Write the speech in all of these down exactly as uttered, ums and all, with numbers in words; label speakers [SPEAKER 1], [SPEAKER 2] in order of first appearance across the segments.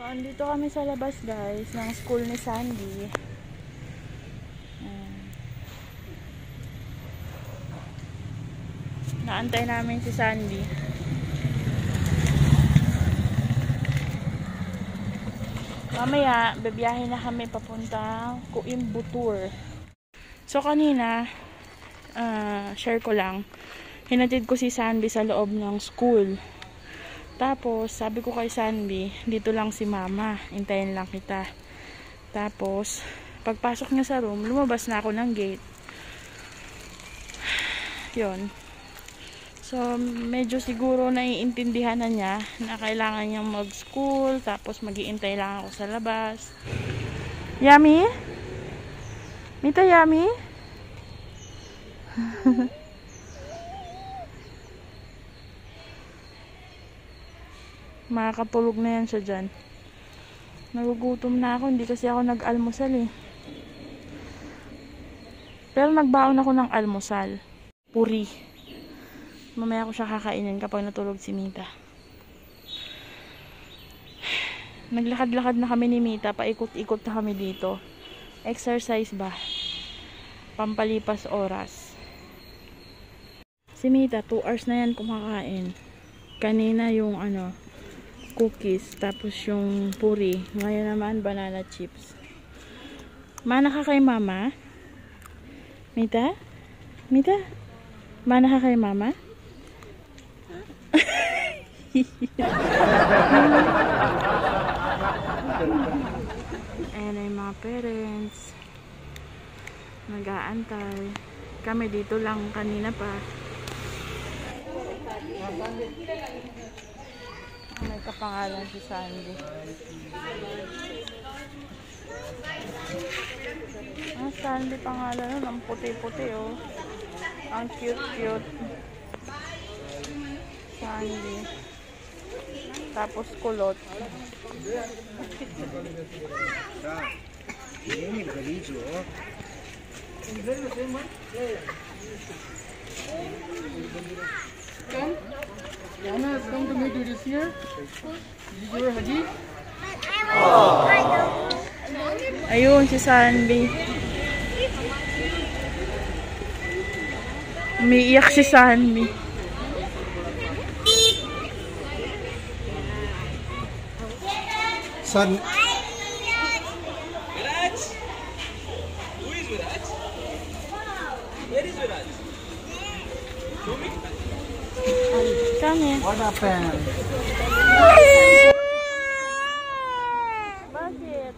[SPEAKER 1] So, andito kami sa labas guys, ng school ni Sandy. Ayan. Naantay namin si Sandy. Mamaya, bebiyahe na kami papuntang Coimbatore. So, kanina, uh, share ko lang, hinatid ko si Sandy sa loob ng school. Tapos, sabi ko kay Sandy, dito lang si mama, hintayin lang kita. Tapos, pagpasok niya sa room, lumabas na ako ng gate. Yun. So, medyo siguro naiintindihan na niya na kailangan niyang mag-school, tapos mag-iintay lang ako sa labas. Yummy? Mita, yummy? Makakatulog na yan siya dyan. Nagugutom na ako, hindi kasi ako nag-almusal eh. Pero nagbaon ako ng almusal. Puri. Mamaya ko siya kakainin kapag natulog si Mita. Naglakad-lakad na kami ni Mita, paikot-ikot na kami dito. Exercise ba? Pampalipas oras. Si Mita, two hours na yan kumakain. Kanina yung ano, cookies, tapos yung puri. Ngayon naman, banana chips. Mana ka kay mama? Mita? Mita? Mana ka kay mama? Ayan ay mga parents. Nag-aantay. Kami dito lang kanina pa. May kapangalan si Sandy. Ah, Sandy pangalan nun. Ang puti-puti oh. Ang cute-cute. Sandy. Tapos kulot.
[SPEAKER 2] Come. Yana has come to meet you this year. This is your Haji.
[SPEAKER 1] Ayun si Sandy. Umiiyak si Sandy.
[SPEAKER 2] Son.
[SPEAKER 3] Viraj? Who is Viraj? Where is Viraj? Show me.
[SPEAKER 1] Come here.
[SPEAKER 2] What happened?
[SPEAKER 1] Bakit?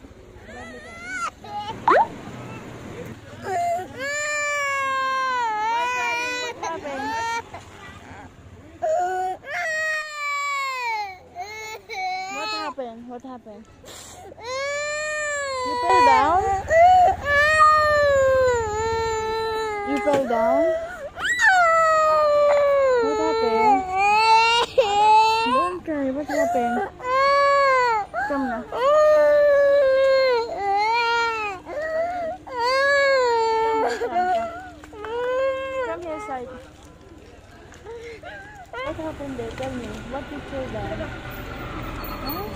[SPEAKER 1] What happened? What happened? You fell down? You fell down? What happened? Don't cry. What happened? Come na. Come here, side. What happened there? Tell me. What did you do? Huh?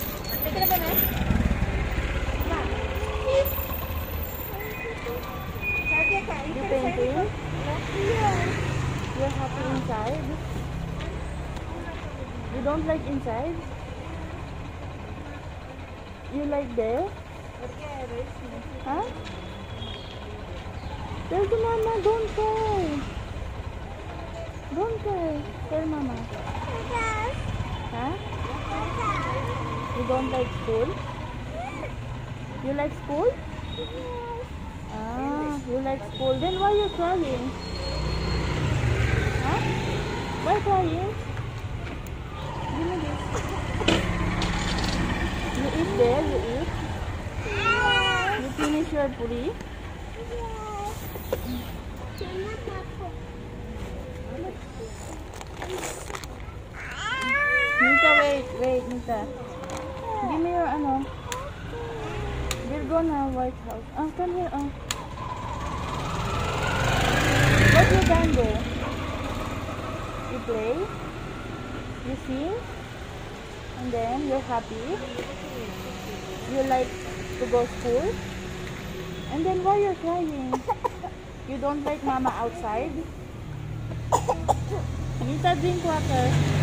[SPEAKER 1] You painting? You're happy inside? You don't like inside? You like there? Huh? Tell the mama, don't cry. Don't cry. Tell mama. Huh? You don't like school? You like school? Ah, you like school. Then why are you crying? Huh? Why crying? Give me this. You eat there, you eat? You finish your puri? Mita, wait, wait, Mita. Give me your ano. We're gonna White House. Oh, come here, oh. What you can do? You play? You sing? And then, you're happy? You like to go school? And then, why you're crying? You don't like mama outside? Nita, drink water.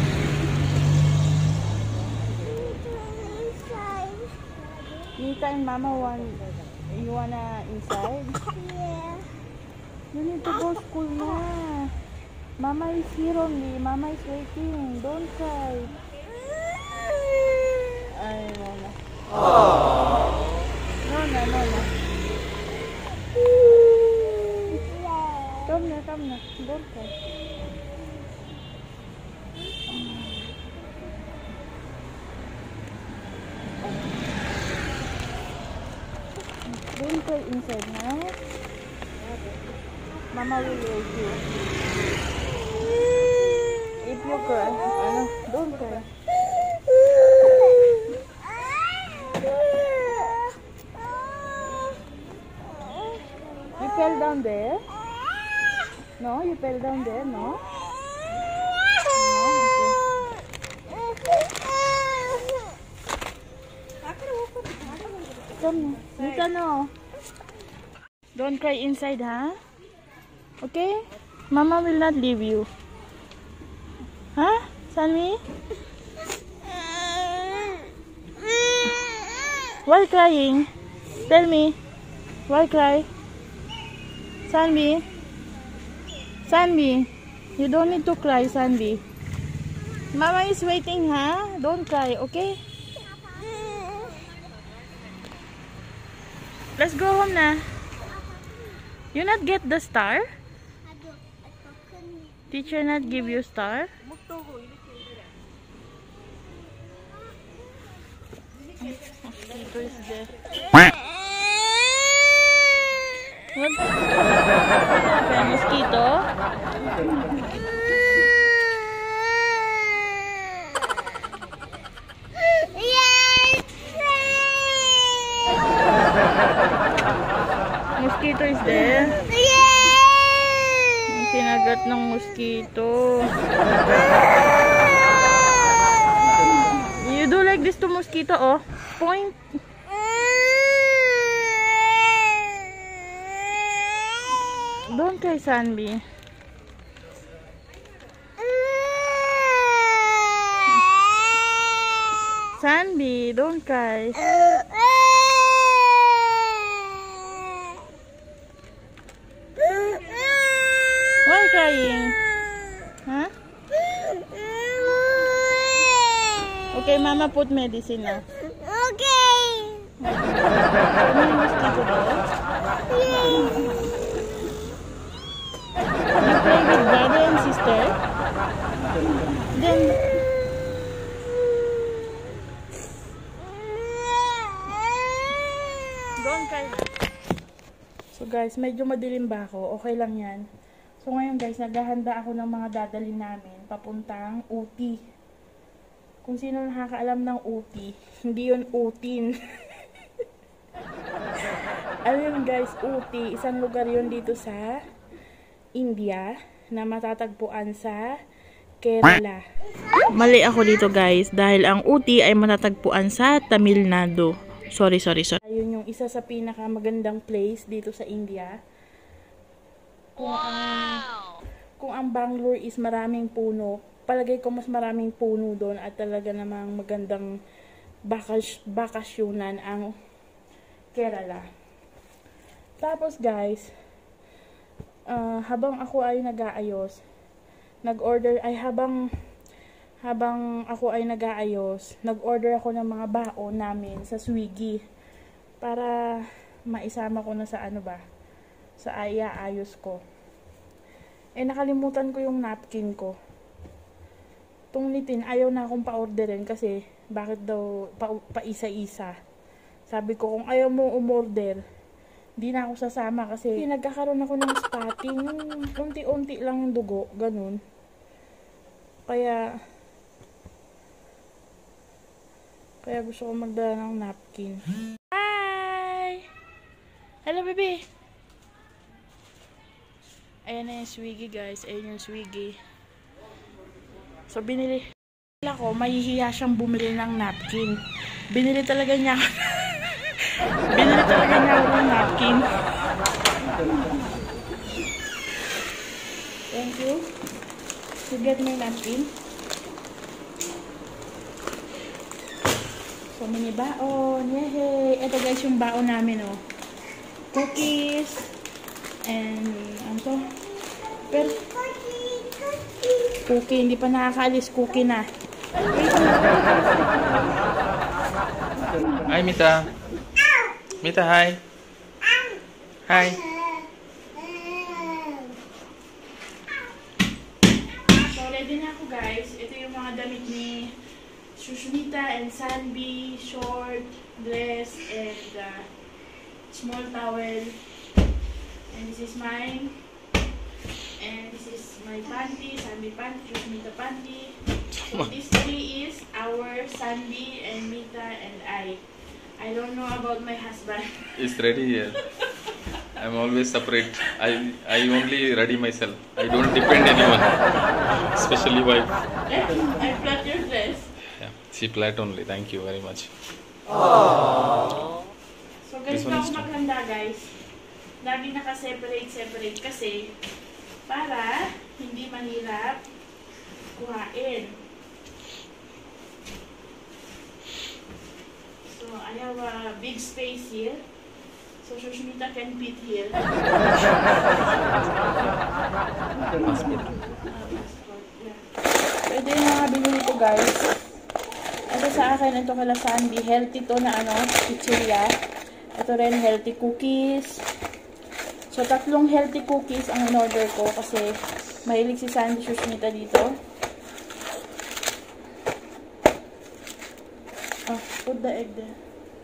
[SPEAKER 1] Nita and mama want, you wanna inside?
[SPEAKER 4] Yeah.
[SPEAKER 1] You need to go school na. Mama is here only. Mama is waiting. Don't cry. Ay, no, no. No, no, no, no. Come na, come na. Don't cry. Don't cry inside, ha? Mama will wake you. If you cry, ano, don't cry. You fell down there? No, you fell down there, no? No, okay. Come, Nita, no. Don't cry inside, huh? Okay? Mama will not leave you. Huh? Sanvi? Why crying? Tell me. Why cry? Sanvi? Sanvi? You don't need to cry, Sanvi. Mama is waiting, huh? Don't cry, okay? Let's go home na. You not get the star? Teacher not give you star? Mosquito is there. What? What happened? Mosquito? Mosquito is there? Ang sinagat ng mosquito. You do like this to mosquito, oh. Point. Don't cry, Sanvi. Sanvi, don't cry. Why crying? Huh? Okay, Mama put medicine now.
[SPEAKER 4] Okay.
[SPEAKER 1] May mosquito there? You play with brother and sister? Then, don't cry. So guys, medyo madilim ba ako? Okay lang yan. So ngayon guys, naghahanda ako ng mga dadalhin namin papuntang U T. Kung sino nakakaalam ng U T, hindi yun Utin. Ano yun guys, U T, isang lugar yun dito sa India na matatagpuan sa Kerala. Mali ako dito guys, dahil ang U T ay matatagpuan sa Tamil Nadu. Sorry, sorry, sorry. Ayun yung isa sa pinakamagandang place dito sa India. Kung ang, kung ang Bangalore is maraming puno, palagay ko mas maraming puno doon at talaga namang magandang bakas, bakasyunan ang Kerala. Tapos guys, uh, habang ako ay nag-aayos, nag-order ay habang habang ako ay nag-aayos, nag-order ako ng mga baon namin sa Swiggy para maisama ko na sa ano ba, sa ayaayos ko. Eh nakalimutan ko yung napkin ko. Itong nitin, ayaw na akong pa-orderin kasi bakit daw pa, pa isa-isa. Sabi ko, kung ayaw mo umorder, di na ako sasama kasi nagkakaroon ako ng spotting. Unti-unti lang yung dugo, ganun. Kaya, kaya gusto ko magdala ng napkin. Hi! Hello, baby! Ayan na yung Swiggy, guys. Ayan yung Swiggy. So, binili. Ako, mahihiya siyang bumili ng napkin. Binili talaga niya ako. Binili talaga niya ako ng napkin. Thank you. To get my napkin. So, mini baon. Yehey! Ito guys yung baon namin, oh. Cookies. And, ano to? Pero, cookie. Hindi pa nakakaalis. Cookie na.
[SPEAKER 5] Hi, Mita. Mita, hi. Hi.
[SPEAKER 1] So, ready na ako guys. Ito yung mga damit ni Shushmita and Sanbi, short, dress, and uh, small towel. And this is mine. And this is my panty, Sanbi panty, Shushmita panty. So this three is our Sanbi and Mita and I. I don't know about my husband.
[SPEAKER 5] It's ready here. I'm always separate. I I only ready myself. I don't depend anyone, especially wife.
[SPEAKER 1] I plait your dress.
[SPEAKER 5] Yeah, she plait only. Thank you very much.
[SPEAKER 1] So ganito ako maghanda guys. Lagi naka-separate-separate kasi para hindi mahirap kuhain. So I have a big space here. So Shushmita can fit here.
[SPEAKER 5] Passport.
[SPEAKER 1] Pwede yung mga binili ko guys. Ito sa akin, ito kala Sandy. Healthy to na ano, chichirya. Ito rin healthy cookies. So tatlong healthy cookies ang in-order ko kasi mahilig si Sandy Shushmita dito. Oh, put the egg there.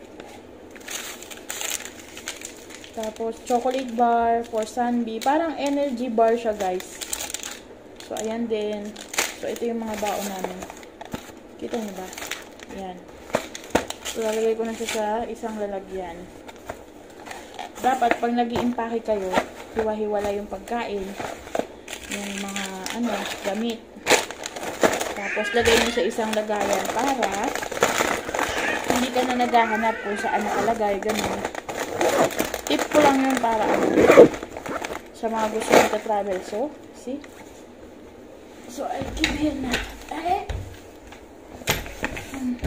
[SPEAKER 1] Tapos, chocolate bar for Sanbi. Parang energy bar siya, guys. So, ayan din. So, ito yung mga baon namin. Kita niyo ba? Ayan. So, lalagay ko na siya sa isang lalagyan. Dapat, pag nag-i-impake kayo, hiwa-hiwala yung pagkain. Yung mga, ano, gamit. Tapos, lagay niyo sa isang lagayan para hindi ka na naghahanap kung saan nakalagay. Ganun. Tip ko lang yun para ano, sa mga gusto nyo travel. So, see? So, I keep here na. Ay! Hmm.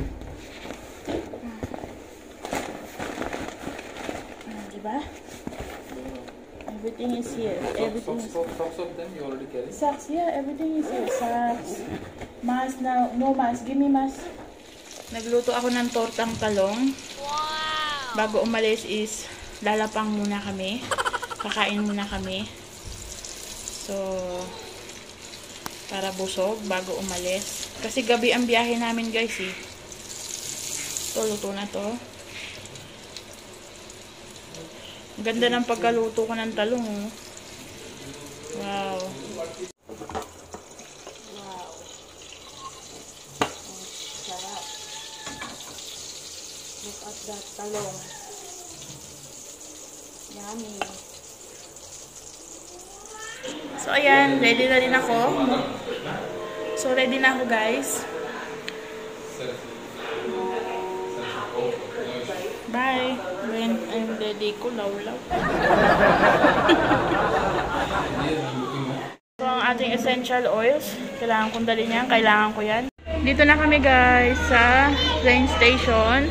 [SPEAKER 1] Hmm, diba? Everything is here. Everything is here.
[SPEAKER 5] Socks of them you already carry.
[SPEAKER 1] Socks, yeah, everything is here. Socks. Mask now. No mask. Give me mask. Nagluto ako ng tortang talong. Wow! Bago umalis is lalapang muna kami. Kakain muna kami. So, para busog bago umalis. Kasi gabi ang biyahe namin guys eh. Ito, luto na to. Ganda ng pagkaluto ko ng talong oh. Wow. Wow. Oh, sarap. Look at that talong. Yummy. So, ayan. Ready na rin ako. So, ready na ako, guys. Bye. When I'm ready ko, lawlaw. So, ang ating essential oils. Kailangan kong dalhin yan. Kailangan ko yan. Dito na kami, guys, sa train station.